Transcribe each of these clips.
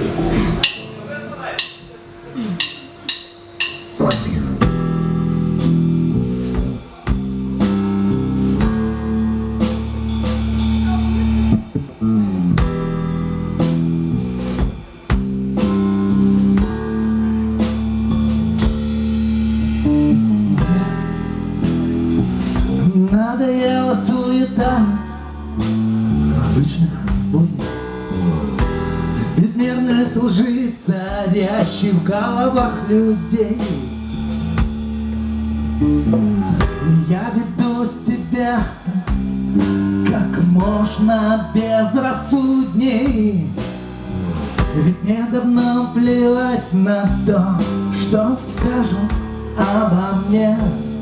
Надоела суета обычных будней, безмерность лжи, царящей в головах людей. Я веду себя как можно безрассудней, ведь мне давно плевать на то, что скажут обо мне.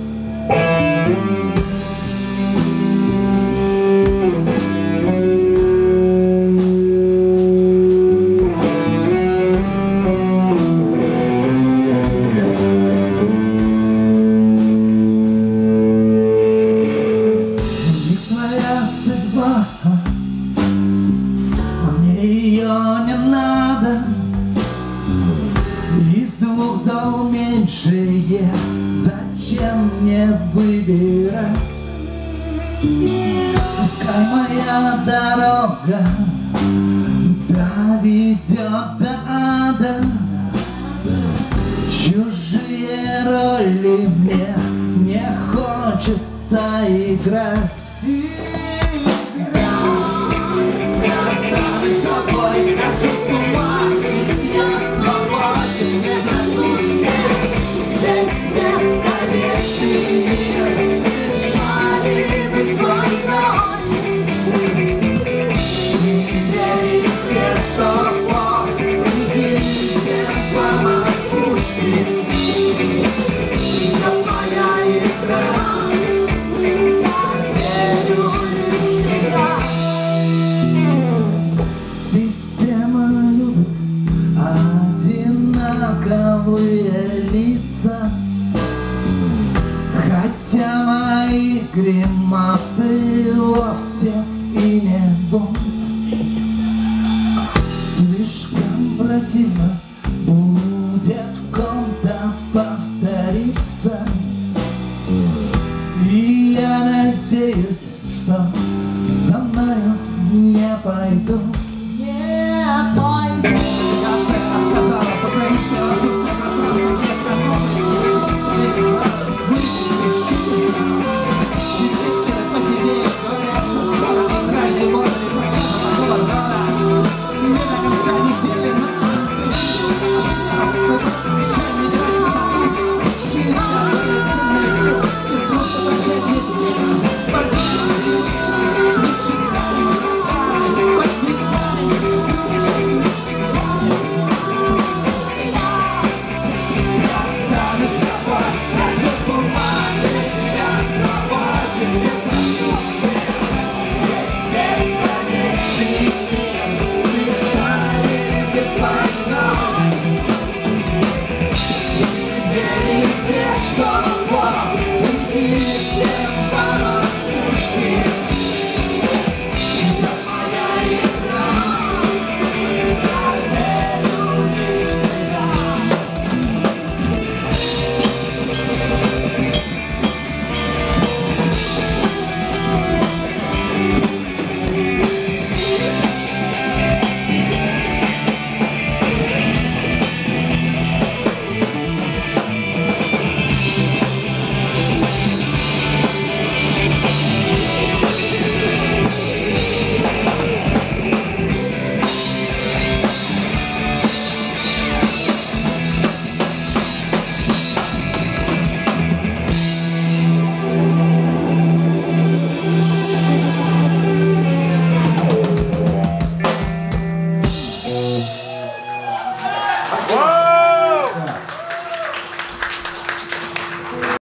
Судьба, а мне ее не надо. Из двух зол меньшее, зачем мне выбирать? Пускай моя дорога доведет до ада. Чужие роли мне не хочется играть. Скажу с ума, ведь я свободен, не разлучен. Весь бесконечный мир смешали бы свой роль. Верить все, что Бог всем помогут. Это моя игра, я верю лишь в себя. Одинаковые лица, хотя мои гримасы вовсе и не бунт. Слишком противно будет